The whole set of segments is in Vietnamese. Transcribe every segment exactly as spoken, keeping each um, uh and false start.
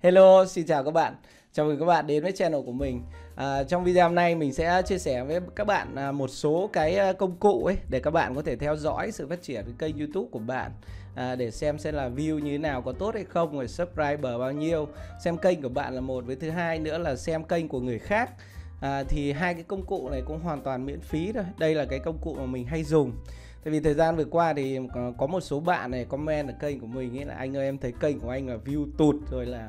Hello, xin chào các bạn. Chào mừng các bạn đến với channel của mình. À, trong video hôm nay mình sẽ chia sẻ với các bạn à, một số cái công cụ ấy để các bạn có thể theo dõi sự phát triển cái kênh YouTube của bạn, à, để xem xem là view như thế nào, có tốt hay không, rồi subscriber bao nhiêu, xem kênh của bạn là một, với thứ hai nữa là xem kênh của người khác. À, thì hai cái công cụ này cũng hoàn toàn miễn phí thôi. Đây là cái công cụ mà mình hay dùng. Tại vì thời gian vừa qua thì có một số bạn này comment ở kênh của mình ấy là anh ơi, em thấy kênh của anh là view tụt, rồi là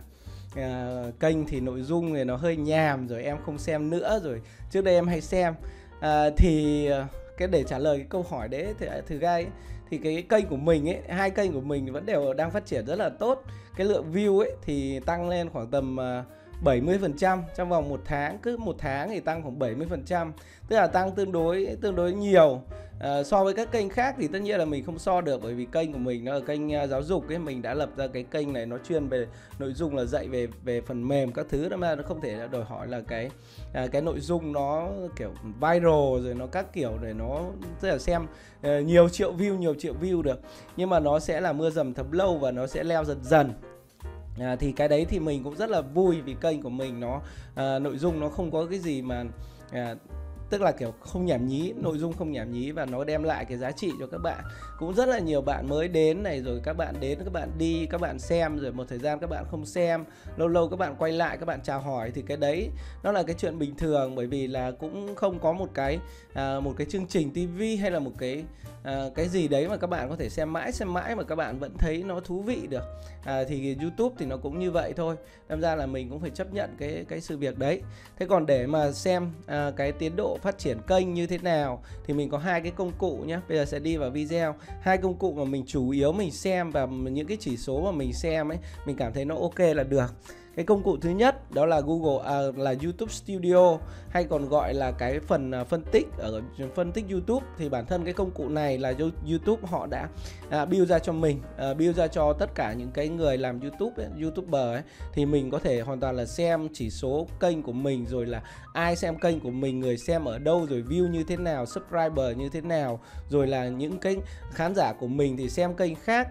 uh, kênh thì nội dung thì nó hơi nhàm, rồi em không xem nữa, rồi trước đây em hay xem. uh, Thì cái để trả lời cái câu hỏi đấy thì thực ra ấy, thì cái kênh của mình ấy, hai kênh của mình vẫn đều đang phát triển rất là tốt. Cái lượng view ấy thì tăng lên khoảng tầm uh, bảy mươi phần trăm trong vòng một tháng, cứ một tháng thì tăng khoảng bảy mươi phần trăm, tức là tăng tương đối tương đối nhiều. À, so với các kênh khác thì tất nhiên là mình không so được, bởi vì kênh của mình nó là kênh uh, giáo dục ấy, mình đã lập ra cái kênh này nó chuyên về nội dung là dạy về về phần mềm các thứ đó, mà nó không thể đòi hỏi là cái uh, cái nội dung nó kiểu viral rồi nó các kiểu để nó tức là xem uh, nhiều triệu view nhiều triệu view được, nhưng mà nó sẽ là mưa dầm thấm lâu và nó sẽ leo dần dần. À, thì cái đấy thì mình cũng rất là vui vì kênh của mình nó à, nội dung nó không có cái gì mà à, tức là kiểu không nhảm nhí, nội dung không nhảm nhí, và nó đem lại cái giá trị cho các bạn. Cũng rất là nhiều bạn mới đến này, rồi các bạn đến các bạn đi, các bạn xem, rồi một thời gian các bạn không xem, lâu lâu các bạn quay lại các bạn chào hỏi, thì cái đấy nó là cái chuyện bình thường, bởi vì là cũng không có một cái à, một cái chương trình tivi hay là một cái à, cái gì đấy mà các bạn có thể xem mãi xem mãi mà các bạn vẫn thấy nó thú vị được. À, thì YouTube thì nó cũng như vậy thôi, đâm ra là mình cũng phải chấp nhận cái cái sự việc đấy. Thế còn để mà xem à, cái tiến độ phát triển kênh như thế nào thì mình có hai cái công cụ nhé. Bây giờ sẽ đi vào video. Hai công cụ mà mình chủ yếu mình xem, và những cái chỉ số mà mình xem ấy mình cảm thấy nó ok là được. Cái công cụ thứ nhất đó là Google à, là YouTube Studio, hay còn gọi là cái phần à, phân tích ở phân tích YouTube. Thì bản thân cái công cụ này là YouTube họ đã à, build ra cho mình, à, build ra cho tất cả những cái người làm YouTube ấy, YouTuber ấy, thì mình có thể hoàn toàn là xem chỉ số kênh của mình, rồi là ai xem kênh của mình, người xem ở đâu, rồi view như thế nào, subscriber như thế nào, rồi là những cái khán giả của mình thì xem kênh khác,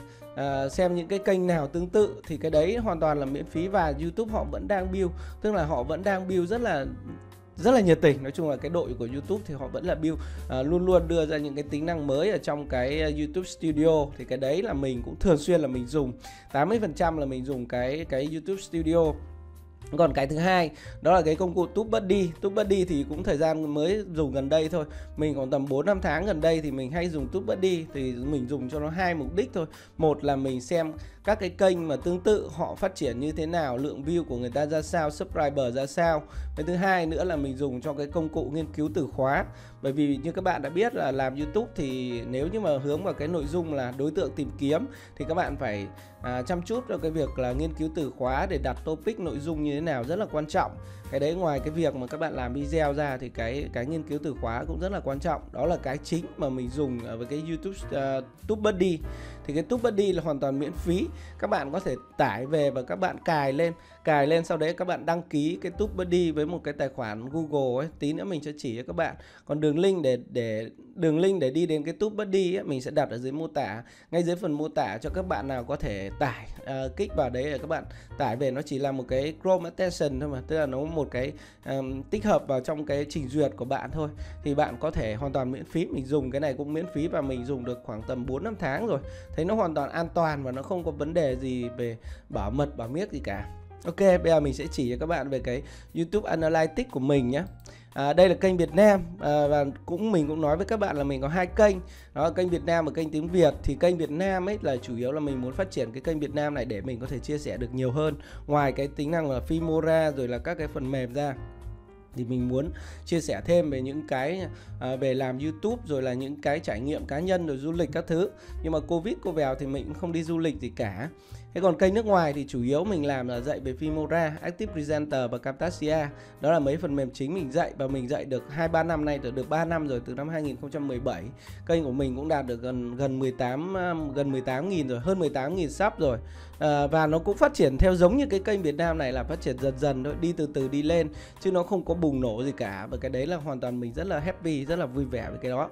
À, xem những cái kênh nào tương tự, thì cái đấy hoàn toàn là miễn phí. Và YouTube họ vẫn đang build, tức là họ vẫn đang build rất là rất là nhiệt tình. Nói chung là cái đội của YouTube thì họ vẫn là build à, luôn luôn đưa ra những cái tính năng mới ở trong cái uh, YouTube Studio. Thì cái đấy là mình cũng thường xuyên là mình dùng, tám mươi phần trăm là mình dùng cái cái YouTube Studio. Còn cái thứ hai đó là cái công cụ TubeBuddy. TubeBuddy thì cũng thời gian mới dùng gần đây thôi, mình còn tầm bốn năm tháng gần đây thì mình hay dùng TubeBuddy. Thì mình dùng cho nó hai mục đích thôi. Một là mình xem các cái kênh mà tương tự họ phát triển như thế nào, lượng view của người ta ra sao, subscriber ra sao. Cái thứ hai nữa là mình dùng cho cái công cụ nghiên cứu từ khóa. Bởi vì như các bạn đã biết là làm YouTube thì nếu như mà hướng vào cái nội dung là đối tượng tìm kiếm thì các bạn phải à, chăm chút vào cái việc là nghiên cứu từ khóa để đặt topic nội dung như thế nào, rất là quan trọng. Cái đấy ngoài cái việc mà các bạn làm video ra thì cái cái nghiên cứu từ khóa cũng rất là quan trọng. Đó là cái chính mà mình dùng với cái YouTube uh, TubeBuddy. Thì cái TubeBuddy là hoàn toàn miễn phí, các bạn có thể tải về và các bạn cài lên cài lên sau đấy các bạn đăng ký cái TubeBuddy với một cái tài khoản Google ấy. Tí nữa mình sẽ chỉ cho các bạn. Còn đường link để để đường link để đi đến cái TubeBuddy ấy, mình sẽ đặt ở dưới mô tả, ngay dưới phần mô tả cho các bạn nào có thể tải, uh, kích vào đấy để các bạn tải về. Nó chỉ là một cái Chrome extension thôi mà, tức là nó một cái um, tích hợp vào trong cái trình duyệt của bạn thôi, thì bạn có thể hoàn toàn miễn phí. Mình dùng cái này cũng miễn phí và mình dùng được khoảng tầm bốn năm tháng rồi, thấy nó hoàn toàn an toàn và nó không có vấn đề gì về bảo mật bảo miết gì cả. Ok, bây giờ mình sẽ chỉ cho các bạn về cái YouTube Analytics của mình nhé. À, đây là kênh Việt Nam, à, và cũng mình cũng nói với các bạn là mình có hai kênh, đó là kênh Việt Nam và kênh tiếng Việt. Thì kênh Việt Nam ấy là chủ yếu là mình muốn phát triển cái kênh Việt Nam này để mình có thể chia sẻ được nhiều hơn, ngoài cái tính năng là Filmora rồi là các cái phần mềm ra, thì mình muốn chia sẻ thêm về những cái à, về làm YouTube, rồi là những cái trải nghiệm cá nhân, rồi du lịch các thứ. Nhưng mà Covid cô vào thì mình cũng không đi du lịch gì cả. Thế còn kênh nước ngoài thì chủ yếu mình làm là dạy về Filmora, Active Presenter và Camtasia. Đó là mấy phần mềm chính mình dạy, và mình dạy được hai ba năm nay, được ba năm rồi, từ năm hai nghìn không trăm mười bảy. Kênh của mình cũng đạt được gần gần mười tám gần mười tám nghìn rồi, hơn mười tám nghìn sub rồi. À, và nó cũng phát triển theo giống như cái kênh Việt Nam này, là phát triển dần dần thôi, đi từ từ đi lên, chứ nó không có bùng nổ gì cả. Và cái đấy là hoàn toàn mình rất là happy, rất là vui vẻ với cái đó.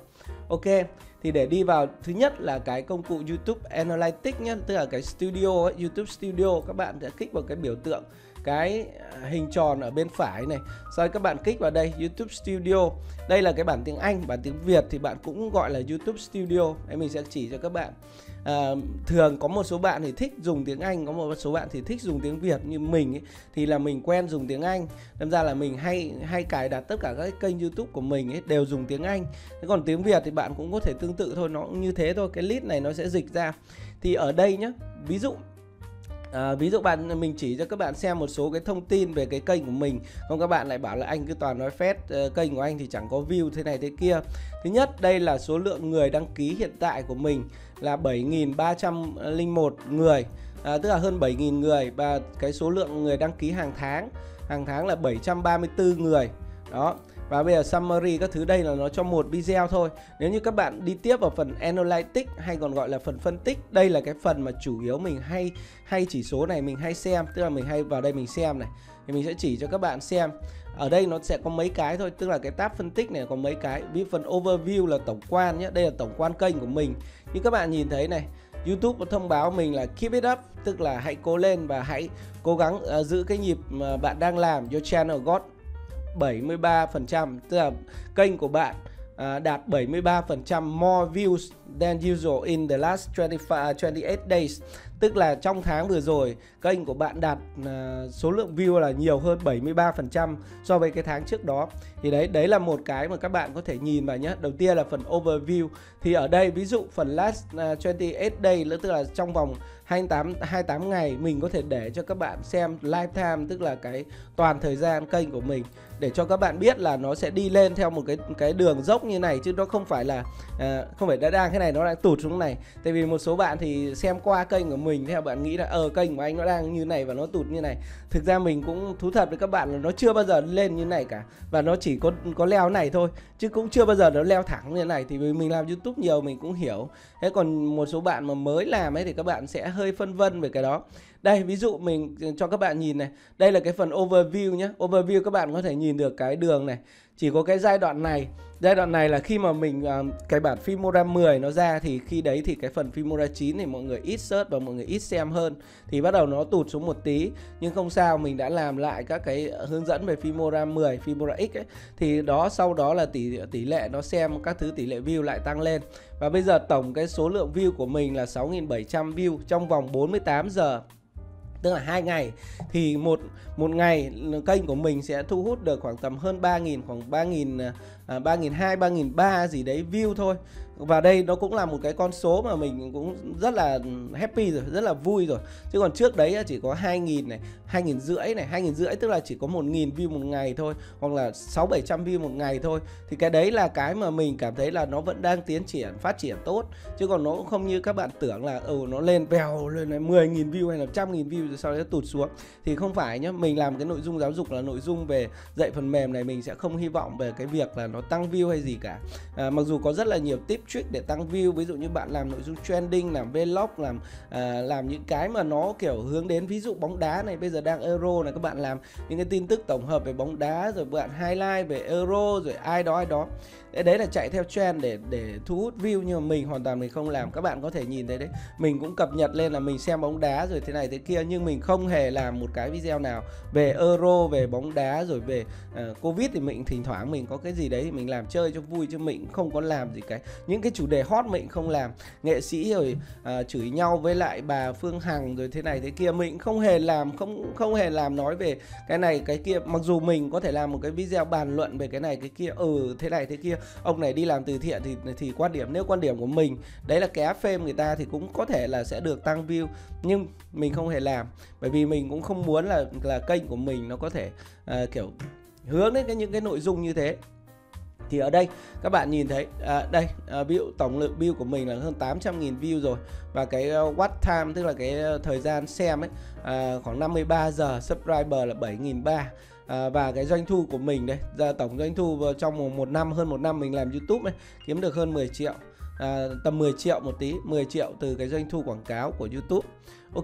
Ok, thì để đi vào thứ nhất là cái công cụ YouTube Analytics nhé, tức là cái studio ấy, YouTube Studio. Các bạn sẽ kích vào cái biểu tượng cái hình tròn ở bên phải này, sau đó các bạn kích vào đây YouTube Studio. Đây là cái bản tiếng Anh, bản tiếng Việt thì bạn cũng gọi là YouTube Studio. Đây mình sẽ chỉ cho các bạn. À, thường có một số bạn thì thích dùng tiếng Anh, có một số bạn thì thích dùng tiếng Việt. Như mình ấy, thì là mình quen dùng tiếng Anh, đâm ra là mình hay hay cài đặt tất cả các kênh YouTube của mình ấy đều dùng tiếng Anh. Thế còn tiếng Việt thì bạn cũng có thể tương tự thôi, nó cũng như thế thôi. Cái list này nó sẽ dịch ra. Thì ở đây nhé, ví dụ À, ví dụ bạn mình chỉ cho các bạn xem một số cái thông tin về cái kênh của mình, không các bạn lại bảo là anh cứ toàn nói phét, uh, kênh của anh thì chẳng có view thế này thế kia. Thứ nhất, đây là số lượng người đăng ký hiện tại của mình là bảy nghìn ba trăm lẻ một người, à, tức là hơn bảy nghìn người. Và cái số lượng người đăng ký hàng tháng hàng tháng là bảy trăm ba mươi tư người đó. Và bây giờ summary các thứ đây là nó cho một video thôi. Nếu như các bạn đi tiếp vào phần Analytics hay còn gọi là phần phân tích, đây là cái phần mà chủ yếu mình hay hay chỉ số này mình hay xem, tức là mình hay vào đây mình xem này. Thì mình sẽ chỉ cho các bạn xem. Ở đây nó sẽ có mấy cái thôi, tức là cái tab phân tích này có mấy cái. Ví phần overview là tổng quan nhé, đây là tổng quan kênh của mình. Như các bạn nhìn thấy này, YouTube có thông báo mình là keep it up, tức là hãy cố lên và hãy cố gắng uh, giữ cái nhịp mà bạn đang làm. Your channel got bảy mươi ba phần trăm, tức là kênh của bạn à, đạt bảy mươi ba phần trăm more views than usual in the last twenty-eight days. Tức là trong tháng vừa rồi kênh của bạn đạt à, số lượng view là nhiều hơn bảy mươi ba phần trăm so với cái tháng trước đó. Thì đấy đấy là một cái mà các bạn có thể nhìn vào nhé. Đầu tiên là phần overview. Thì ở đây ví dụ phần last uh, twenty-eight days, tức là trong vòng hai mươi tám ngày, mình có thể để cho các bạn xem lifetime, tức là cái toàn thời gian kênh của mình, để cho các bạn biết là nó sẽ đi lên theo một cái cái đường dốc như này, chứ nó không phải là à, không phải đã đang thế này nó đang tụt xuống này. Tại vì một số bạn thì xem qua kênh của mình theo bạn nghĩ là ờ kênh của anh nó đang như này và nó tụt như này. Thực ra mình cũng thú thật với các bạn là nó chưa bao giờ lên như này cả, và nó chỉ có có leo này thôi, chứ cũng chưa bao giờ nó leo thẳng như này. Thì vì mình làm YouTube nhiều mình cũng hiểu. Thế còn một số bạn mà mới làm ấy thì các bạn sẽ hơi phân vân về cái đó. Đây ví dụ mình cho các bạn nhìn này, đây là cái phần overview nhé. Overview các bạn có thể nhìn được cái đường này. Chỉ có cái giai đoạn này, giai đoạn này là khi mà mình cái bản Filmora mười nó ra, thì khi đấy thì cái phần Filmora chín thì mọi người ít search và mọi người ít xem hơn, thì bắt đầu nó tụt xuống một tí. Nhưng không sao, mình đã làm lại các cái hướng dẫn về Filmora mười, Filmora X ấy, thì đó sau đó là tỷ tỷ lệ nó xem các thứ, tỷ lệ view lại tăng lên. Và bây giờ tổng cái số lượng view của mình là sáu nghìn bảy trăm view trong vòng bốn mươi tám giờ. Tức là hai ngày. Thì một một ngày kênh của mình sẽ thu hút được khoảng tầm hơn ba nghìn, khoảng ba nghìn, ba nghìn hai trăm, ba nghìn ba trăm gì đấy view thôi. Và đây nó cũng là một cái con số mà mình cũng rất là happy rồi, rất là vui rồi. Chứ còn trước đấy chỉ có hai nghìn này, hai nghìn rưỡi này, hai nghìn rưỡi tức là chỉ có một nghìn view một ngày thôi, hoặc là sáu bảy trăm view một ngày thôi. Thì cái đấy là cái mà mình cảm thấy là nó vẫn đang tiến triển, phát triển tốt. Chứ còn nó cũng không như các bạn tưởng là ừ, nó lên vèo lên là mười nghìn view hay là một trăm nghìn view rồi sau đó tụt xuống. Thì không phải nhá, mình làm cái nội dung giáo dục là nội dung về dạy phần mềm này, mình sẽ không hy vọng về cái việc là nó tăng view hay gì cả. À, mặc dù có rất là nhiều tip trick để tăng view, ví dụ như bạn làm nội dung trending, làm vlog, làm à, làm những cái mà nó kiểu hướng đến, ví dụ bóng đá này, bây giờ đang Euro này, các bạn làm những cái tin tức tổng hợp về bóng đá, rồi bạn highlight về Euro, rồi ai đó ai đó. Đấy là chạy theo trend để để thu hút view, nhưng mà mình hoàn toàn mình không làm. Các bạn có thể nhìn thấy đấy, mình cũng cập nhật lên là mình xem bóng đá rồi thế này thế kia, nhưng mình không hề làm một cái video nào về Euro, về bóng đá, rồi về uh, Covid. Thì mình thỉnh thoảng mình có cái gì đấy thì mình làm chơi cho vui, chứ mình không có làm gì cái những cái chủ đề hot mình không làm. Nghệ sĩ rồi uh, chửi nhau với lại bà Phương Hằng rồi thế này thế kia, mình không hề làm, không không hề làm nói về cái này cái kia. Mặc dù mình có thể làm một cái video bàn luận về cái này cái kia, ừ thế này thế kia, ông này đi làm từ thiện thì thì quan điểm, nếu quan điểm của mình đấy là cái áp phê người ta thì cũng có thể là sẽ được tăng view, nhưng mình không hề làm, bởi vì mình cũng không muốn là là kênh của mình nó có thể uh, kiểu hướng đến cái những cái nội dung như thế. Thì ở đây các bạn nhìn thấy à, đây à, ví dụ tổng lượng view của mình là hơn tám trăm nghìn view rồi, và cái uh, watch time tức là cái uh, thời gian xem ấy à, khoảng năm mươi ba giờ, subscriber là bảy nghìn ba trăm. À, và cái doanh thu của mình đây, ra tổng doanh thu trong một năm, hơn một năm mình làm YouTube ấy, kiếm được hơn mười triệu. à, tầm mười triệu một tí, mười triệu từ cái doanh thu quảng cáo của YouTube. Ok,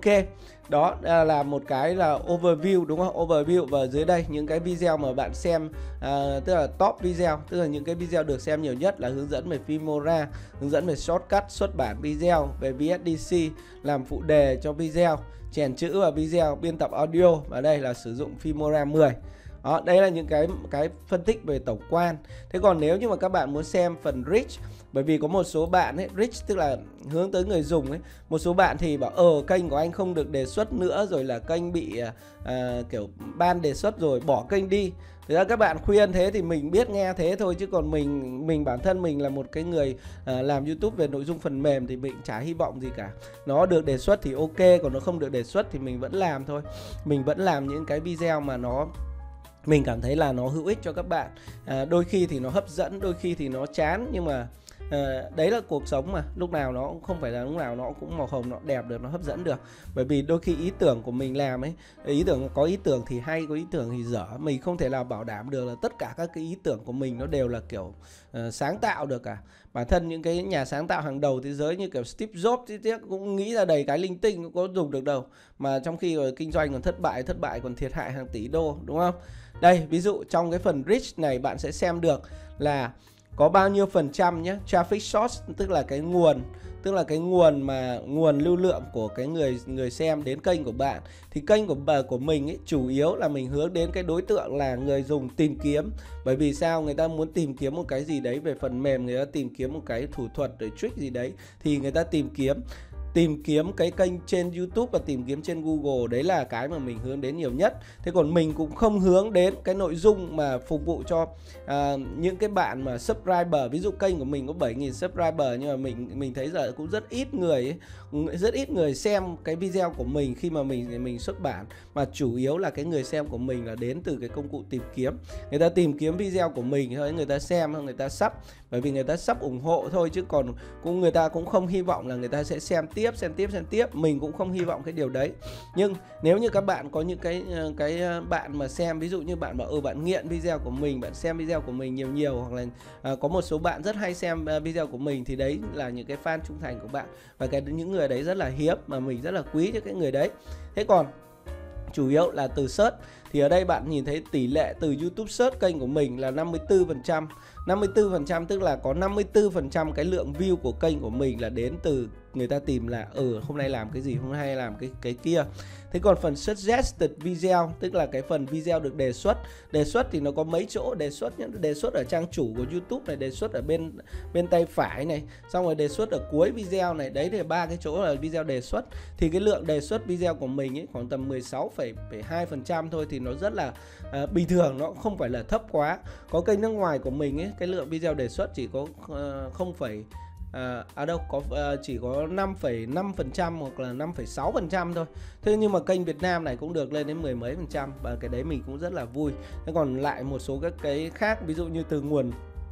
đó là một cái là overview đúng không? Overview, và dưới đây những cái video mà bạn xem, à, tức là top video, tức là những cái video được xem nhiều nhất là hướng dẫn về Filmora, hướng dẫn về shortcut xuất bản video, về vê ét đê xê, làm phụ đề cho video, chèn chữ vào video, biên tập audio, và đây là sử dụng Filmora mười. Đó, đây là những cái cái phân tích về tổng quan. Thế còn nếu như mà các bạn muốn xem phần reach, bởi vì có một số bạn ấy, reach tức là hướng tới người dùng ấy, một số bạn thì bảo ờ kênh của anh không được đề xuất nữa, rồi là kênh bị à, kiểu ban đề xuất rồi bỏ kênh đi. Thực ra các bạn khuyên thế thì mình biết nghe thế thôi, chứ còn mình mình bản thân mình là một cái người à, làm YouTube về nội dung phần mềm thì mình chả hy vọng gì cả. Nó được đề xuất thì ok, còn nó không được đề xuất thì mình vẫn làm thôi. Mình vẫn làm những cái video mà nó mình cảm thấy là nó hữu ích cho các bạn. à, Đôi khi thì nó hấp dẫn, đôi khi thì nó chán, nhưng mà à, đấy là cuộc sống mà, lúc nào nó cũng không phải là lúc nào nó cũng màu hồng, nó đẹp được, nó hấp dẫn được. Bởi vì đôi khi ý tưởng của mình làm ấy, ý tưởng có ý tưởng thì hay, có ý tưởng thì dở. Mình không thể nào bảo đảm được là tất cả các cái ý tưởng của mình nó đều là kiểu uh, sáng tạo được cả. Bản thân những cái nhà sáng tạo hàng đầu thế giới như kiểu Steve Jobs thì tiếc cũng nghĩ ra đầy cái linh tinh, cũng có dùng được đâu. Mà trong khi kinh doanh còn thất bại, thất bại còn thiệt hại hàng tỷ đô, đúng không? Đây, ví dụ trong cái phần reach này bạn sẽ xem được là có bao nhiêu phần trăm nhé. Traffic source tức là cái nguồn, tức là cái nguồn mà nguồn lưu lượng của cái người người xem đến kênh của bạn. Thì kênh của của mình ấy, chủ yếu là mình hướng đến cái đối tượng là người dùng tìm kiếm. Bởi vì sao? Người ta muốn tìm kiếm một cái gì đấy về phần mềm, người ta tìm kiếm một cái thủ thuật rồi trick gì đấy, thì người ta tìm kiếm tìm kiếm cái kênh trên YouTube và tìm kiếm trên Google. Đấy là cái mà mình hướng đến nhiều nhất. Thế còn mình cũng không hướng đến cái nội dung mà phục vụ cho à, những cái bạn mà subscriber. Ví dụ kênh của mình có bảy nghìn subscriber, nhưng mà mình mình thấy giờ cũng rất ít người ấy, rất ít người xem cái video của mình khi mà mình mình xuất bản. Mà chủ yếu là cái người xem của mình là đến từ cái công cụ tìm kiếm. Người ta tìm kiếm video của mình thôi, người ta xem, người ta sub, bởi vì người ta sub ủng hộ thôi, chứ còn cũng người ta cũng không hy vọng là người ta sẽ xem tiếp xem tiếp xem tiếp. Mình cũng không hy vọng cái điều đấy. Nhưng nếu như các bạn có những cái cái bạn mà xem, ví dụ như bạn bảo ừ bạn nghiện video của mình, bạn xem video của mình nhiều nhiều, hoặc là à, có một số bạn rất hay xem video của mình, thì đấy là những cái fan trung thành của bạn, và cái những người đấy rất là hiếm, mà mình rất là quý cho cái người đấy. Thế còn chủ yếu là từ search, thì ở đây bạn nhìn thấy tỷ lệ từ YouTube search kênh của mình là năm mươi tư phần trăm. năm mươi tư phần trăm tức là có năm mươi tư phần trăm cái lượng view của kênh của mình là đến từ người ta tìm là ừ hôm nay làm cái gì, hôm nay làm cái cái kia. Thế còn phần suggested video tức là cái phần video được đề xuất. Đề xuất thì nó có mấy chỗ đề xuất nhé. Đề xuất ở trang chủ của YouTube này, đề xuất ở bên bên tay phải này, xong rồi đề xuất ở cuối video này. Đấy thì ba cái chỗ là video đề xuất. Thì cái lượng đề xuất video của mình ấy khoảng tầm mười sáu phẩy hai phần trăm thôi, thì nó rất là uh, bình thường, nó không phải là thấp quá. Có kênh nước ngoài của mình ấy, cái lượng video đề xuất chỉ có uh, không phẩy À, à đâu có uh, chỉ có năm phẩy năm phần trăm hoặc là năm phẩy sáu phần trăm thôi. Thế nhưng mà kênh Việt Nam này cũng được lên đến mười mấy phần trăm, và cái đấy mình cũng rất là vui. Thế còn lại một số các cái khác, ví dụ như từ nguồn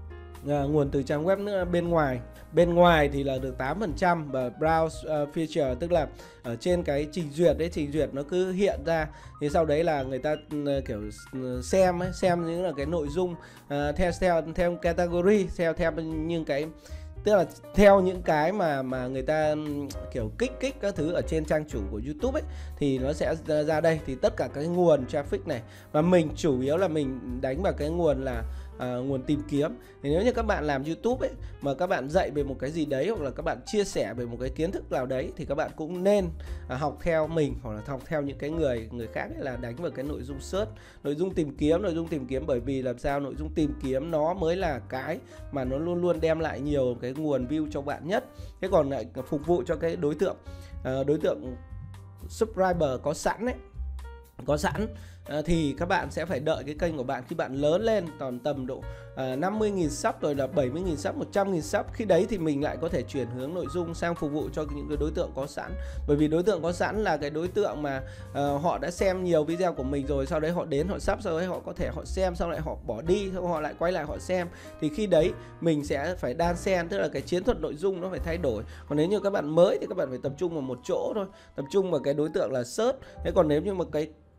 à, nguồn từ trang web nữa, bên ngoài bên ngoài thì là được tám phần trăm, và browse uh, feature tức là ở trên cái trình duyệt đấy, trình duyệt nó cứ hiện ra, thì sau đấy là người ta uh, kiểu xem ấy, xem những là cái nội dung uh, theo theo theo category, theo theo những cái, tức là theo những cái mà mà người ta kiểu kích kích các thứ ở trên trang chủ của YouTube ấy, thì nó sẽ ra đây. Thì tất cả cái nguồn traffic này, và mình chủ yếu là mình đánh vào cái nguồn là à, nguồn tìm kiếm. Thì nếu như các bạn làm YouTube ấy, mà các bạn dạy về một cái gì đấy, hoặc là các bạn chia sẻ về một cái kiến thức nào đấy, thì các bạn cũng nên à, học theo mình, hoặc là học theo những cái người người khác ấy, là đánh vào cái nội dung search, nội dung tìm kiếm, nội dung tìm kiếm. Bởi vì làm sao nội dung tìm kiếm nó mới là cái mà nó luôn luôn đem lại nhiều cái nguồn view cho bạn nhất. Thế còn lại phục vụ cho cái đối tượng à, đối tượng subscriber có sẵn ấy, có sẵn à, thì các bạn sẽ phải đợi cái kênh của bạn khi bạn lớn lên còn tầm độ à, năm mươi nghìn sub, rồi là bảy mươi nghìn sub, một trăm nghìn sub. Khi đấy thì mình lại có thể chuyển hướng nội dung sang phục vụ cho những cái đối tượng có sẵn. Bởi vì đối tượng có sẵn là cái đối tượng mà à, họ đã xem nhiều video của mình rồi, sau đấy họ đến họ sub, sau đấy họ có thể họ xem, sau lại họ bỏ đi, sau họ lại quay lại họ xem. Thì khi đấy mình sẽ phải đan xen, tức là cái chiến thuật nội dung nó phải thay đổi. Còn nếu như các bạn mới thì các bạn phải tập trung vào một chỗ thôi, tập trung vào cái đối tượng là search. Thế còn nếu như mà cái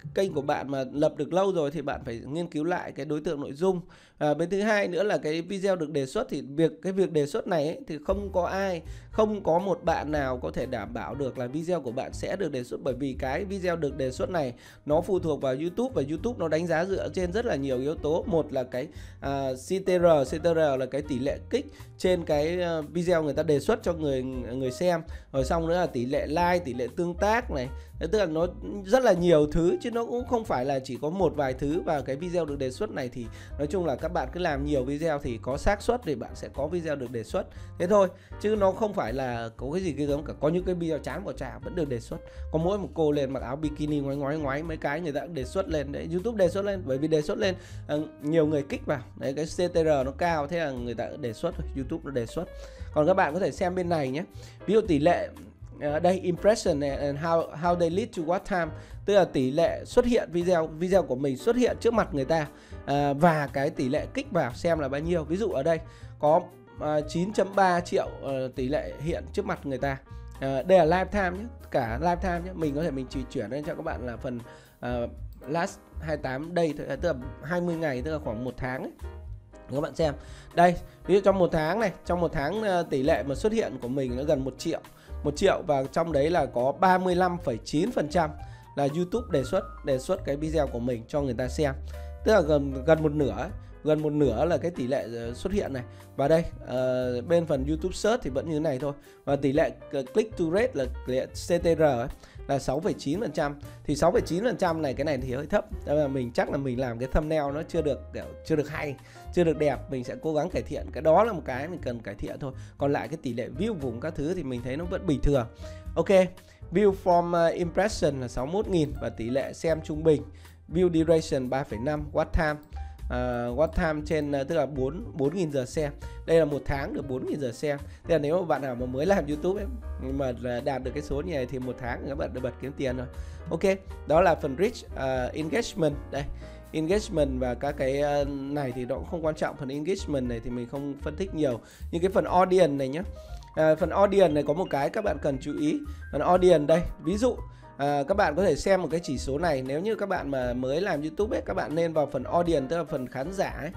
kênh của bạn mà lập được lâu rồi thì bạn phải nghiên cứu lại cái đối tượng nội dung. À, bên thứ hai nữa là cái video được đề xuất thì việc cái việc đề xuất này ấy, thì không có ai, không có một bạn nào có thể đảm bảo được là video của bạn sẽ được đề xuất, bởi vì cái video được đề xuất này nó phụ thuộc vào YouTube, và YouTube nó đánh giá dựa trên rất là nhiều yếu tố. Một là cái à, xê tê rờ, xê tê rờ là cái tỷ lệ kích trên cái video người ta đề xuất cho người người xem, rồi xong nữa là tỷ lệ like, tỷ lệ tương tác này. Thế tức là nó rất là nhiều thứ chứ nó cũng không phải là chỉ có một vài thứ. Và cái video được đề xuất này thì nói chung là các bạn cứ làm nhiều video thì có xác suất để bạn sẽ có video được đề xuất, thế thôi, chứ nó không phải là có cái gì ghê gớm cả. Có những cái video chán bỏ trà vẫn được đề xuất, có mỗi một cô lên mặc áo bikini ngoái ngoái ngoái mấy cái người ta cũng đề xuất lên đấy, YouTube đề xuất lên, bởi vì đề xuất lên à, nhiều người kích vào đấy, cái xê tê rờ nó cao, thế là người ta đề xuất, YouTube nó đề xuất. Còn các bạn có thể xem bên này nhé, ví dụ tỷ lệ Uh, đây impression and how how they lead to what time, tức là tỷ lệ xuất hiện video video của mình xuất hiện trước mặt người ta, uh, và cái tỷ lệ kích vào xem là bao nhiêu. Ví dụ ở đây có uh, chín phẩy ba triệu uh, tỷ lệ hiện trước mặt người ta. Uh, đây là live time nhé, cả live time nhé. Mình có thể mình chỉ chuyển lên cho các bạn là phần uh, last hai mươi tám đây, tức là hai mươi ngày, tức là khoảng một tháng ấy. Các bạn xem đây, ví dụ trong một tháng này, trong một tháng uh, tỷ lệ mà xuất hiện của mình nó gần một triệu một triệu, và trong đấy là có ba mươi lăm phẩy chín phần trăm là YouTube đề xuất đề xuất cái video của mình cho người ta xem, tức là gần gần một nửa ấy. Gần một nửa là cái tỷ lệ xuất hiện này. Và đây uh, bên phần YouTube search thì vẫn như thế này thôi. Và tỷ lệ click to rate là tỷ lệ xê tê rờ ấy, là sáu phẩy chín phần trăm. Thì sáu phẩy chín phần trăm này, cái này thì hơi thấp. Đó là mình chắc là mình làm cái thumbnail nó chưa được chưa được hay, chưa được đẹp, mình sẽ cố gắng cải thiện. Cái đó là một cái mình cần cải thiện thôi. Còn lại cái tỷ lệ view vùng các thứ thì mình thấy nó vẫn bình thường. Ok, view from uh, impression là sáu mươi mốt nghìn, và tỷ lệ xem trung bình, view duration ba phẩy năm, watch time Uh, watch time trên uh, tức là bốn nghìn giờ xem. Đây là một tháng được bốn nghìn giờ xem. Thế là nếu mà bạn nào mà mới làm YouTube ấy, mà đạt được cái số như này thì một tháng các bạn được bật kiếm tiền rồi. Ok, đó là phần reach, uh, engagement. Đây, engagement và các cái uh, này thì nó cũng không quan trọng. Phần engagement này thì mình không phân tích nhiều. Nhưng cái phần audience này nhé, uh, phần audience này có một cái các bạn cần chú ý. Phần audience đây, ví dụ À, các bạn có thể xem một cái chỉ số này. Nếu như các bạn mà mới làm YouTube ấy, các bạn nên vào phần audience, tức là phần khán giả ấy.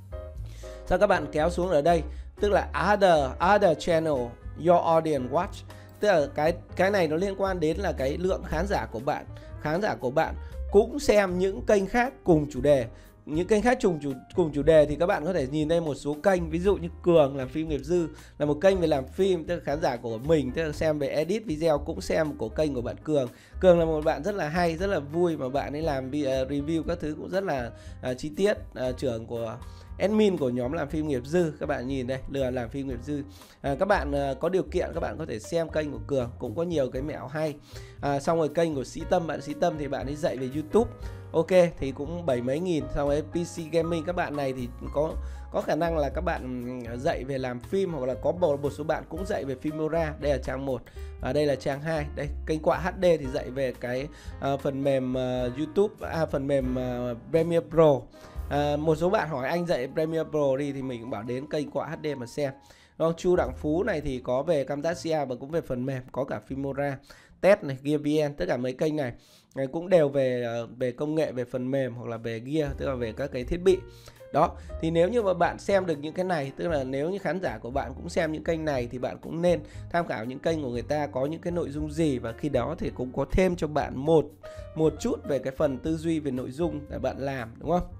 Sau các bạn kéo xuống ở đây, tức là other other channel your audience watch, tức là cái cái này nó liên quan đến là cái lượng khán giả của bạn. Khán giả của bạn cũng xem những kênh khác cùng chủ đề. Những kênh khác cùng chủ, cùng chủ đề thì các bạn có thể nhìn đây một số kênh, ví dụ như Cường làm phim nghiệp dư là một kênh về làm phim, tức là khán giả của mình, tức là xem về edit video cũng xem của kênh của bạn Cường. Cường là một bạn rất là hay, rất là vui, mà bạn ấy làm review các thứ cũng rất là uh, chi tiết, uh, trưởng của admin của nhóm làm phim nghiệp dư. Các bạn nhìn đây, lừa làm phim nghiệp dư. À, các bạn uh, có điều kiện các bạn có thể xem kênh của Cường, cũng có nhiều cái mẹo hay. À, xong rồi kênh của Sĩ Tâm, bạn Sĩ Tâm thì bạn ấy dạy về YouTube. Ok, thì cũng bảy mấy nghìn. Xong rồi pê xê Gaming, các bạn này thì có có khả năng là các bạn dạy về làm phim, hoặc là có một, một số bạn cũng dạy về Filmora. Đây là trang một, và đây là trang hai. Đây, kênh Quạ hát đê thì dạy về cái uh, phần mềm uh, YouTube, à, phần mềm uh, Premiere Pro. À, một số bạn hỏi anh dạy Premiere Pro đi, thì mình cũng bảo đến kênh Quạ hát đê mà xem. Còn Chu Đặng Phú này thì có về Camtasia và cũng về phần mềm, có cả Filmora, Test này, Gear vê en, tất cả mấy kênh này cũng đều về về công nghệ, về phần mềm hoặc là về gear, tức là về các cái thiết bị. Đó, thì nếu như mà bạn xem được những cái này, tức là nếu như khán giả của bạn cũng xem những kênh này, thì bạn cũng nên tham khảo những kênh của người ta có những cái nội dung gì, và khi đó thì cũng có thêm cho bạn một một chút về cái phần tư duy về nội dung để bạn làm, đúng không?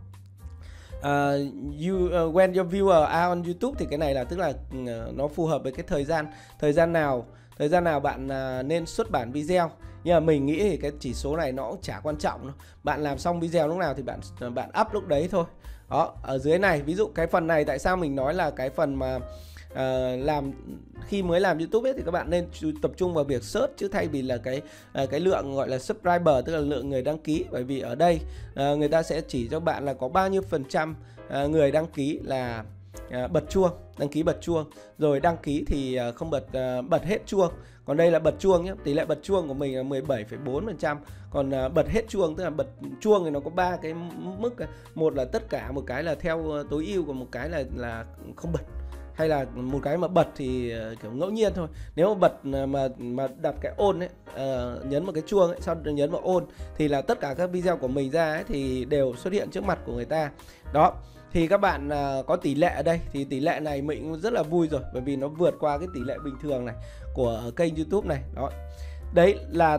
Uh, you, uh, when your viewer are on YouTube thì cái này là tức là uh, nó phù hợp với cái thời gian thời gian nào thời gian nào bạn uh, nên xuất bản video. Nhưng mà mình nghĩ thì cái chỉ số này nó cũng chả quan trọng đâu. Bạn làm xong video lúc nào thì bạn bạn up lúc đấy thôi. Đó, ở dưới này ví dụ cái phần này tại sao mình nói là cái phần mà uh, làm khi mới làm YouTube ấy, thì các bạn nên tập trung vào việc search, chứ thay vì là cái uh, cái lượng gọi là subscriber, tức là lượng người đăng ký. Bởi vì ở đây uh, người ta sẽ chỉ cho bạn là có bao nhiêu phần trăm uh, người đăng ký là uh, bật chuông, đăng ký bật chuông, rồi đăng ký thì uh, không bật uh, bật hết chuông. Còn đây là bật chuông nhé, tỷ lệ bật chuông của mình là mười bảy phẩy bốn phần trăm. Còn uh, bật hết chuông, tức là bật chuông thì nó có ba cái mức, một là tất cả, một cái là theo tối ưu, còn một cái là là không bật. hay là một cái mà bật thì kiểu ngẫu nhiên thôi. Nếu mà bật mà mà đặt cái on ấy, uh, nhấn một cái chuông ấy, sau nhấn vào on thì là tất cả các video của mình ra ấy thì đều xuất hiện trước mặt của người ta. Đó. Thì các bạn uh, có tỷ lệ ở đây, thì tỷ lệ này mình cũng rất là vui rồi, bởi vì nó vượt qua cái tỷ lệ bình thường này của kênh YouTube này. Đó. Đấy là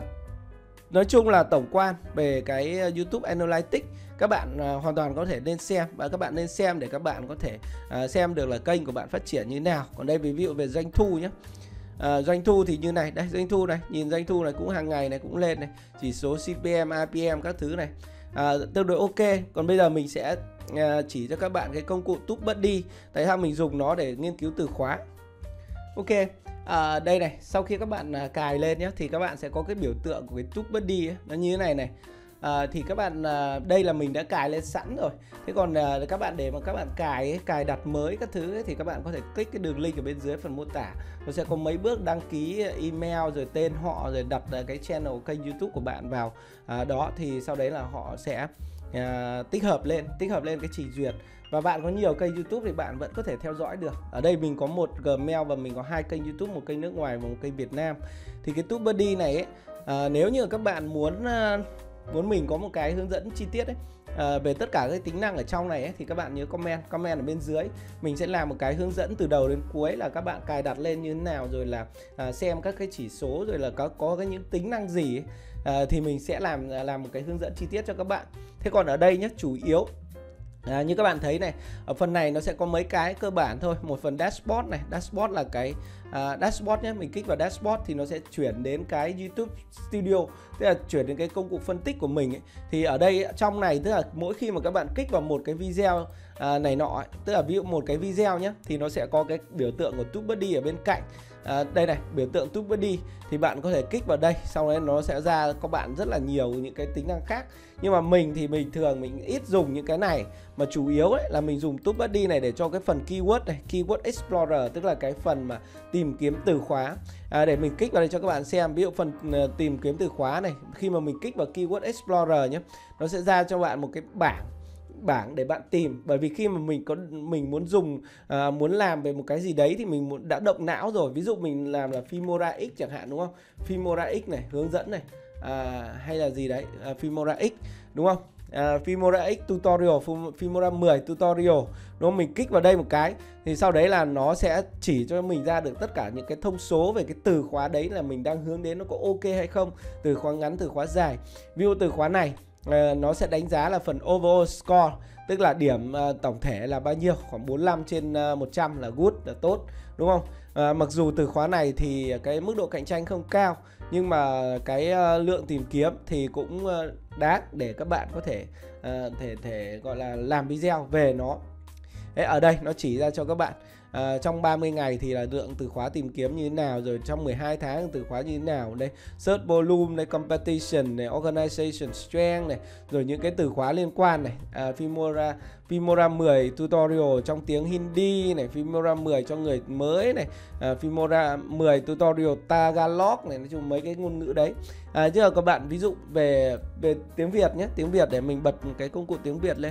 nói chung là tổng quan về cái YouTube Analytics. Các bạn uh, hoàn toàn có thể nên xem, và các bạn nên xem để các bạn có thể uh, xem được là kênh của bạn phát triển như thế nào. Còn đây ví dụ về doanh thu nhé. Uh, doanh thu thì như này, đây doanh thu này, nhìn doanh thu này cũng hàng ngày này cũng lên này, chỉ số xê pê em, rờ pê em các thứ này uh, tương đối ok. Còn bây giờ mình sẽ uh, chỉ cho các bạn cái công cụ TubeBuddy, tại sao mình dùng nó để nghiên cứu từ khóa. Ok. À, đây này, sau khi các bạn à, cài lên nhé thì các bạn sẽ có cái biểu tượng của cái TubeBuddy ấy, nó như thế này này. À, thì các bạn à, đây là mình đã cài lên sẵn rồi. Thế còn à, các bạn để mà các bạn cài ấy, cài đặt mới các thứ ấy, thì các bạn có thể click cái đường link ở bên dưới phần mô tả. Nó sẽ có mấy bước đăng ký email rồi tên họ rồi đặt à, cái channel kênh YouTube của bạn vào à, đó, thì sau đấy là họ sẽ à, tích hợp lên, tích hợp lên cái trình duyệt. Và bạn có nhiều kênh YouTube thì bạn vẫn có thể theo dõi được. Ở đây mình có một Gmail và mình có hai kênh YouTube, một kênh nước ngoài và một kênh Việt Nam. Thì cái TubeBuddy này ấy, à, nếu như các bạn muốn à, muốn mình có một cái hướng dẫn chi tiết ấy, à, về tất cả các tính năng ở trong này ấy, thì các bạn nhớ comment comment ở bên dưới. Mình sẽ làm một cái hướng dẫn từ đầu đến cuối là các bạn cài đặt lên như thế nào, rồi là à, xem các cái chỉ số, rồi là có có cái những tính năng gì ấy. À, thì mình sẽ làm làm một cái hướng dẫn chi tiết cho các bạn. Thế còn ở đây nhé, chủ yếu À, như các bạn thấy này, ở phần này nó sẽ có mấy cái cơ bản thôi. Một phần dashboard này, dashboard là cái à, dashboard nhé, mình kích vào dashboard thì nó sẽ chuyển đến cái YouTube Studio, tức là chuyển đến cái công cụ phân tích của mình ấy. Thì ở đây trong này tức là mỗi khi mà các bạn kích vào một cái video à, này nọ ấy, tức là ví dụ một cái video nhé, thì nó sẽ có cái biểu tượng của TubeBuddy ở bên cạnh. À, đây này, biểu tượng TubeBuddy thì bạn có thể kích vào đây, sau đấy nó sẽ ra các bạn rất là nhiều những cái tính năng khác. Nhưng mà mình thì mình thường mình ít dùng những cái này, mà chủ yếu ấy là mình dùng TubeBuddy này để cho cái phần keyword này, keyword explorer, tức là cái phần mà tìm kiếm từ khóa. À, để mình kích vào đây cho các bạn xem. Ví dụ phần uh, tìm kiếm từ khóa này, khi mà mình kích vào keyword explorer nhé, nó sẽ ra cho bạn một cái bảng bảng để bạn tìm. Bởi vì khi mà mình có mình muốn dùng à, muốn làm về một cái gì đấy thì mình muốn, đã động não rồi. Ví dụ mình làm là Filmora X chẳng hạn, đúng không? Filmora X này, hướng dẫn này, à, hay là gì đấy, à, Filmora X, đúng không? À, Filmora X tutorial, Filmora mười tutorial, đúng không? Mình kích vào đây một cái thì sau đấy là nó sẽ chỉ cho mình ra được tất cả những cái thông số về cái từ khóa đấy là mình đang hướng đến nó có ok hay không, từ khóa ngắn, từ khóa dài. Ví dụ từ khóa này Uh, nó sẽ đánh giá là phần overall score, tức là điểm uh, tổng thể là bao nhiêu, khoảng bốn mươi lăm trên một trăm là good, là tốt, đúng không? Uh, mặc dù từ khóa này thì cái mức độ cạnh tranh không cao, nhưng mà cái uh, lượng tìm kiếm thì cũng uh, đáng để các bạn có thể uh, thể thể gọi là làm video về nó. Đấy, ở đây nó chỉ ra cho các bạn à, trong ba mươi ngày thì là lượng từ khóa tìm kiếm như thế nào, rồi trong mười hai tháng từ khóa như thế nào. Đây, search volume, đây, competition này, organization strength này, rồi những cái từ khóa liên quan này, à, Filmora Filmora mười tutorial trong tiếng Hindi này, Filmora mười cho người mới này, à, Filmora mười tutorial Tagalog này, nói chung mấy cái ngôn ngữ đấy. À, chứ là các bạn ví dụ về về tiếng Việt nhé, tiếng Việt để mình bật cái công cụ tiếng Việt lên.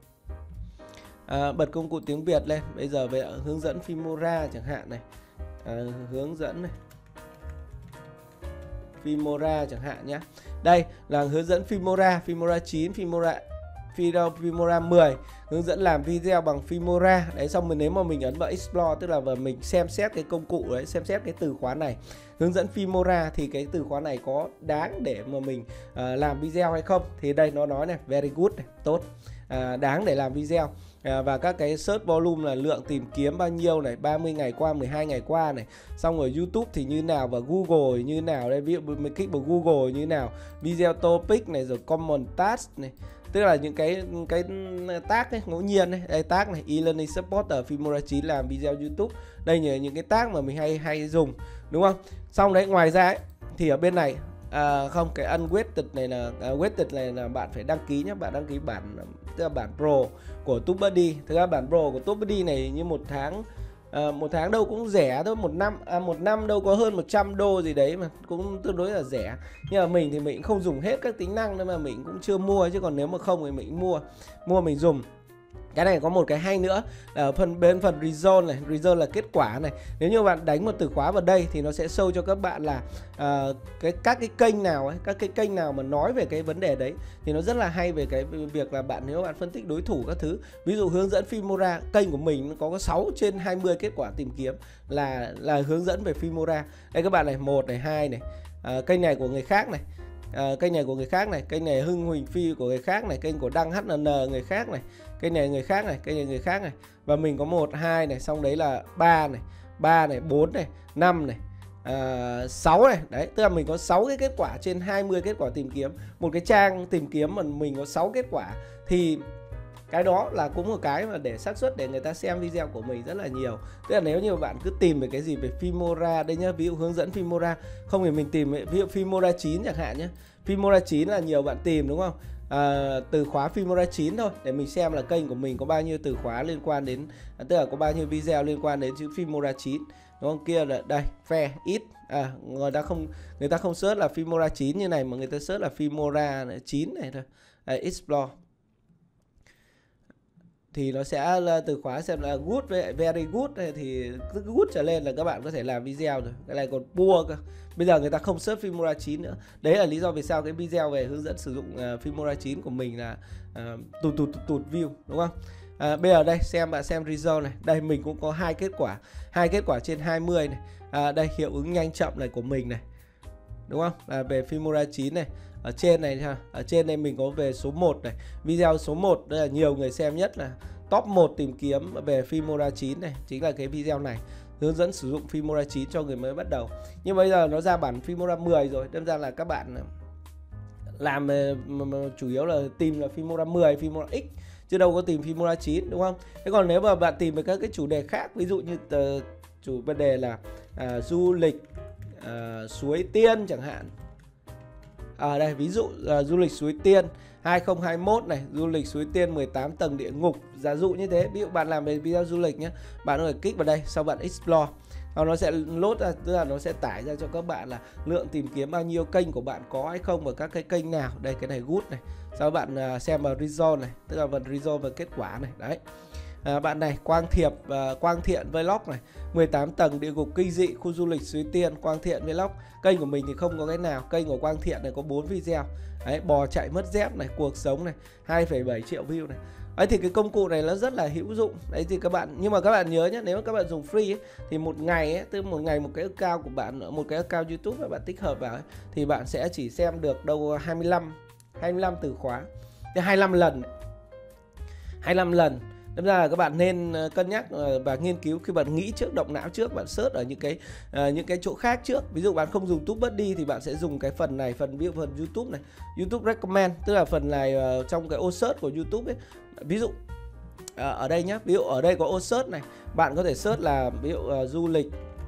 À, bật công cụ tiếng Việt lên. Bây giờ về hướng dẫn Filmora chẳng hạn này, à, hướng dẫn này, Filmora chẳng hạn nhé. Đây là hướng dẫn Filmora, Filmora chín, Filmora Filmora mười, hướng dẫn làm video bằng Filmora. Đấy, xong mình nếu mà mình ấn vào Explore, tức là vào mình xem xét cái công cụ đấy, xem xét cái từ khóa này, hướng dẫn Filmora thì cái từ khóa này có đáng để mà mình uh, làm video hay không. Thì đây nó nói này, very good này, tốt, uh, đáng để làm video. À, và các cái search volume là lượng tìm kiếm bao nhiêu này, ba mươi ngày qua, mười hai ngày qua này. Xong rồi YouTube thì như nào, và Google như nào. Đây ví dụ mình kích vào Google như nào, video topic này, rồi common task này, tức là những cái cái tag ấy, ngẫu nhiên này. Đây tag này, e-learning supporter Filmora chín làm video YouTube. Đây là những cái tag mà mình hay hay dùng, đúng không? Xong đấy, ngoài ra ấy, thì ở bên này à, không, cái unweighted này là uh, weighted này là bạn phải đăng ký nhé, bạn đăng ký bản, tức là bản Pro của TubeBuddy. Thực ra bản Pro của TubeBuddy này như một tháng à, một tháng đâu cũng rẻ thôi, một năm à, một năm đâu có hơn một trăm đô gì đấy mà cũng tương đối là rẻ. Nhưng mà mình thì mình cũng không dùng hết các tính năng nên mà mình cũng chưa mua, chứ còn nếu mà không thì mình mua mua mình dùng. Cái này có một cái hay nữa là ở phần bên phần result này, result là kết quả này. Nếu như bạn đánh một từ khóa vào đây thì nó sẽ show cho các bạn là uh, cái các cái kênh nào ấy, các cái kênh nào mà nói về cái vấn đề đấy, thì nó rất là hay về cái việc là bạn nếu bạn phân tích đối thủ các thứ. Ví dụ hướng dẫn Filmora, kênh của mình nó có sáu trên hai mươi kết quả tìm kiếm là là hướng dẫn về Filmora. Đây các bạn này, một này, hai này. Uh, kênh này của người khác này. À, kênh này của người khác này, kênh này Hưng Huỳnh Phi của người khác này, kênh của Đăng hát en en người khác này, kênh này người khác này, kênh này người khác này. Và mình có một, hai này, xong đấy là ba này, ba này, bốn này, năm này, à, sáu này. Đấy, tức là mình có sáu cái kết quả trên hai mươi kết quả tìm kiếm. Một cái trang tìm kiếm mà mình có sáu kết quả thì cái đó là cũng một cái mà để xác suất để người ta xem video của mình rất là nhiều. Tức là nếu như bạn cứ tìm về cái gì về Filmora đây nhá, ví dụ hướng dẫn Filmora, không thì mình tìm ví dụ Filmora chín chẳng hạn nhé. Filmora chín là nhiều bạn tìm đúng không? À, từ khóa Filmora chín thôi để mình xem là kênh của mình có bao nhiêu từ khóa liên quan đến, tức là có bao nhiêu video liên quan đến chữ Filmora chín, đúng không? Kia là đây, fair ít. À, người ta không người ta không search là Filmora chín như này mà người ta search là Filmora chín này thôi. À, explore thì nó sẽ là từ khóa xem là good với very good, thì cứ good trở lên là các bạn có thể làm video rồi. Cái này còn poor cơ. Bây giờ người ta không search Filmora chín nữa. Đấy là lý do vì sao cái video về hướng dẫn sử dụng uh, Filmora chín của mình là uh, tụt, tụt tụt tụt view, đúng không? À, bây giờ đây xem bạn xem result này. Đây mình cũng có hai kết quả, hai kết quả trên hai mươi này. À, đây hiệu ứng nhanh chậm này của mình này, đúng không? Là về Filmora chín này. Ở trên này ha, ở trên đây mình có về số một này, video số một, đây là nhiều người xem nhất, là top một tìm kiếm về Filmora chín này, chính là cái video này, hướng dẫn sử dụng Filmora chín cho người mới bắt đầu. Nhưng bây giờ nó ra bản Filmora mười rồi, đâm ra là các bạn làm chủ yếu là tìm là Filmora mười, Filmora X chứ đâu có tìm Filmora chín, đúng không? Thế còn nếu mà bạn tìm về các cái chủ đề khác, ví dụ như uh, chủ vấn đề là uh, du lịch uh, Suối Tiên chẳng hạn. À đây, ví dụ uh, du lịch Suối Tiên hai không hai mốt này, du lịch Suối Tiên mười tám tầng địa ngục, giả dụ như thế. Ví dụ bạn làm về video du lịch nhé, bạn có thể kích vào đây, sau bạn explore, và nó sẽ load ra, tức là nó sẽ tải ra cho các bạn là lượng tìm kiếm bao nhiêu, kênh của bạn có hay không và các cái kênh nào. Đây, cái này good này, sau bạn uh, xem vào result này, tức là phần result và kết quả này. Đấy, à, bạn này Quang Thiệp, uh, Quang Thiện Vlog này, mười tám tầng địa ngục kinh dị, khu du lịch Suối Tiên, Quang Thiện Vlog. Kênh của mình thì không có cái nào, kênh của Quang Thiện này có bốn video. Đấy, bò chạy mất dép này, cuộc sống này, hai phẩy bảy triệu view này. Đấy, thì cái công cụ này nó rất là hữu dụng. Đấy thì các bạn, nhưng mà các bạn nhớ nhé, nếu mà các bạn dùng free ấy, thì một ngày ấy, tức một ngày một cái account của bạn, một cái account YouTube mà bạn tích hợp vào ấy, thì bạn sẽ chỉ xem được đâu hai mươi lăm từ khóa, thì hai mươi lăm lần, hai mươi lăm lần. Đâm ra là các bạn nên cân nhắc và nghiên cứu khi bạn nghĩ trước, động não trước, bạn search ở những cái uh, những cái chỗ khác trước. Ví dụ bạn không dùng TubeBuddy thì bạn sẽ dùng cái phần này, phần ví dụ phần YouTube này, YouTube recommend, tức là phần này uh, trong cái ô search của YouTube ấy. Ví dụ uh, ở đây nhá, ví dụ ở đây có ô search này, bạn có thể search là ví dụ uh, du lịch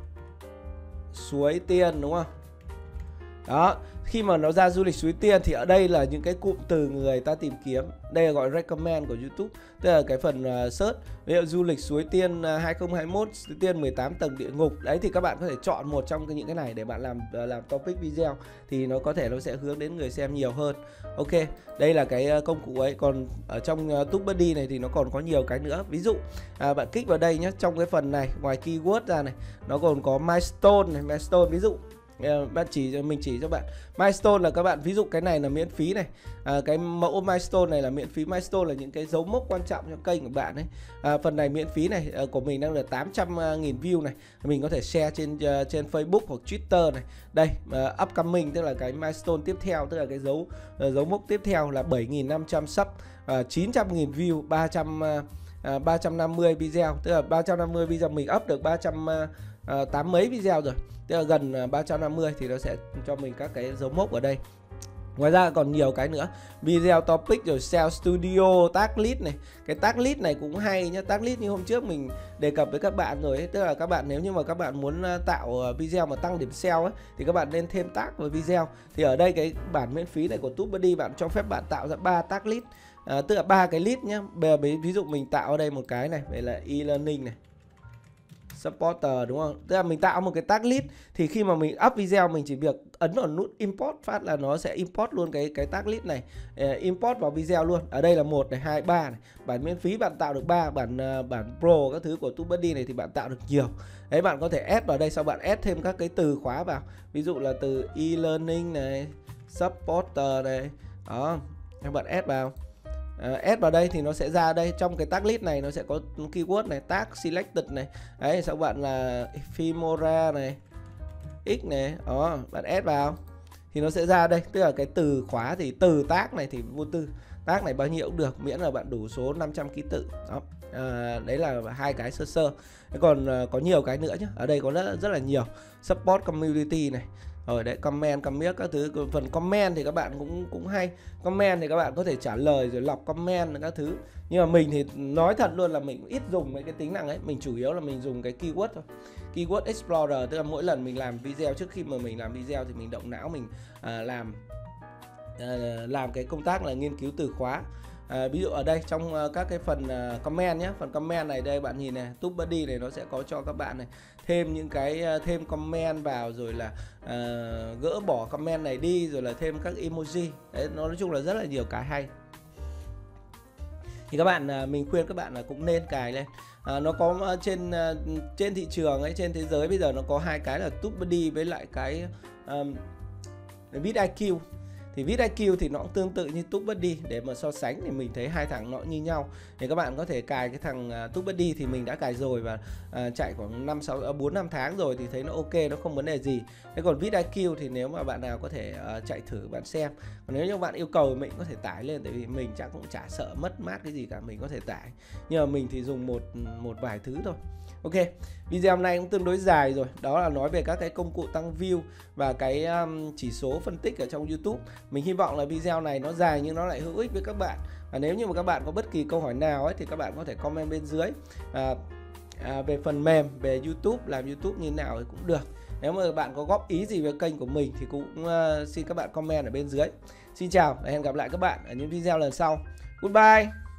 Suối Tiên, đúng không? Đó, khi mà nó ra du lịch Suối Tiên thì ở đây là những cái cụm từ người ta tìm kiếm. Đây là gọi recommend của YouTube, tức là cái phần uh, search. Ví dụ du lịch Suối Tiên uh, hai không hai mốt, Suối Tiên mười tám tầng địa ngục. Đấy thì các bạn có thể chọn một trong cái, những cái này để bạn làm uh, làm topic video, thì nó có thể nó sẽ hướng đến người xem nhiều hơn. Ok, đây là cái uh, công cụ ấy. Còn ở trong uh, TubeBuddy này thì nó còn có nhiều cái nữa. Ví dụ uh, bạn kích vào đây nhé, trong cái phần này ngoài keyword ra này, nó còn có milestone này, milestone ví dụ. Bạn chỉ mình chỉ cho bạn milestone là các bạn, ví dụ cái này là miễn phí này, à, cái mẫu milestone này là miễn phí. Milestone là những cái dấu mốc quan trọng cho kênh của bạn ấy. À, phần này miễn phí này, à, của mình đang được tám trăm nghìn view này, mình có thể share trên uh, trên Facebook hoặc Twitter này. Đây, uh, upcoming tức là cái milestone tiếp theo, tức là cái dấu uh, dấu mốc tiếp theo là bảy nghìn năm trăm sub, uh, chín trăm nghìn view, ba trăm uh, uh, ba trăm năm mươi video, tức là ba trăm năm mươi video mình up được ba trăm uh, uh, tám mấy video rồi, tức là gần ba trăm năm mươi, thì nó sẽ cho mình các cái dấu mốc ở đây. Ngoài ra còn nhiều cái nữa, video topic rồi sell studio, tag list này. Cái tag list này cũng hay nhá. Tag list như hôm trước mình đề cập với các bạn rồi ấy, tức là các bạn nếu như mà các bạn muốn tạo video mà tăng điểm sell ấy, thì các bạn nên thêm tag vào video. Thì ở đây cái bản miễn phí này của TubeBuddy bạn cho phép bạn tạo ra ba tag list, à, tức là ba cái list nhá. Bây giờ ví dụ mình tạo ở đây một cái này, đây là e-learning này, supporter đúng không? Tức là mình tạo một cái tag list, thì khi mà mình up video mình chỉ việc ấn vào nút import phát là nó sẽ import luôn cái cái tag list này, uh, import vào video luôn. Ở đây là một này, hai, ba này. Bản miễn phí bạn tạo được ba, bản uh, bản pro các thứ của TubeBuddy này thì bạn tạo được nhiều. Đấy, bạn có thể add vào đây, sau bạn add thêm các cái từ khóa vào. Ví dụ là từ e-learning này, supporter này. Đó, các bạn add vào. Uh, add vào đây thì nó sẽ ra đây, trong cái tag list này nó sẽ có keyword này, tag selected này. Đấy, sau bạn là Filmora này, X này, đó, bạn add vào thì nó sẽ ra đây, tức là cái từ khóa thì từ tag này thì vô tư, tag này bao nhiêu cũng được, miễn là bạn đủ số năm trăm ký tự. Đó, à, đấy là hai cái sơ sơ. Còn uh, có nhiều cái nữa nhé, ở đây có rất, rất là nhiều. Support community này, rồi đấy, comment, comment các thứ. Phần comment thì các bạn cũng cũng hay. Comment thì các bạn có thể trả lời rồi lọc comment các thứ. Nhưng mà mình thì nói thật luôn là mình ít dùng mấy cái tính năng ấy. Mình chủ yếu là mình dùng cái keyword thôi. Keyword Explorer, tức là mỗi lần mình làm video, trước khi mà mình làm video thì mình động não mình à, làm à, làm cái công tác là nghiên cứu từ khóa. À, ví dụ ở đây trong uh, các cái phần uh, comment nhé, phần comment này đây bạn nhìn này, TubeBuddy này nó sẽ có cho các bạn này thêm những cái uh, thêm comment vào, rồi là uh, gỡ bỏ comment này đi, rồi là thêm các emoji. Đấy, nó nói chung là rất là nhiều cái hay. Thì các bạn uh, mình khuyên các bạn là cũng nên cài lên. À, nó có uh, trên uh, trên thị trường ấy, trên thế giới bây giờ nó có hai cái là TubeBuddy với lại cái um, vidIQ. Thì vidIQ thì nó cũng tương tự như TubeBuddy, để mà so sánh thì mình thấy hai thằng nó như nhau. Thì các bạn có thể cài cái thằng uh, TubeBuddy thì mình đã cài rồi và uh, chạy khoảng năm sáu bốn năm tháng rồi thì thấy nó ok, nó không vấn đề gì. Thế còn vidIQ thì nếu mà bạn nào có thể uh, chạy thử bạn xem. Còn nếu như bạn yêu cầu mình có thể tải lên, tại vì mình chắc cũng chả sợ mất mát cái gì cả, mình có thể tải. Nhưng mà mình thì dùng một một vài thứ thôi. Ok, video hôm nay cũng tương đối dài rồi. Đó là nói về các cái công cụ tăng view và cái um, chỉ số phân tích ở trong YouTube. Mình hy vọng là video này nó dài nhưng nó lại hữu ích với các bạn. Và nếu như mà các bạn có bất kỳ câu hỏi nào ấy thì các bạn có thể comment bên dưới. à, à, Về phần mềm, về YouTube, làm YouTube như thế nào thì cũng được. Nếu mà bạn có góp ý gì về kênh của mình thì cũng uh, xin các bạn comment ở bên dưới. Xin chào và hẹn gặp lại các bạn ở những video lần sau. Goodbye.